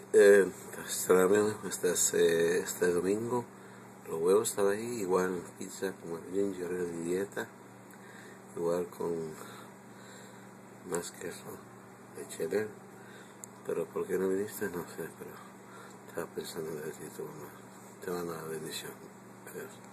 Este domingo los huevos estaban ahí, igual pizza como el ginger de dieta, igual con más queso de cheddar. Pero ¿por qué no viniste? No sé, pero estaba pensando en ti, te mando una bendición. Adiós.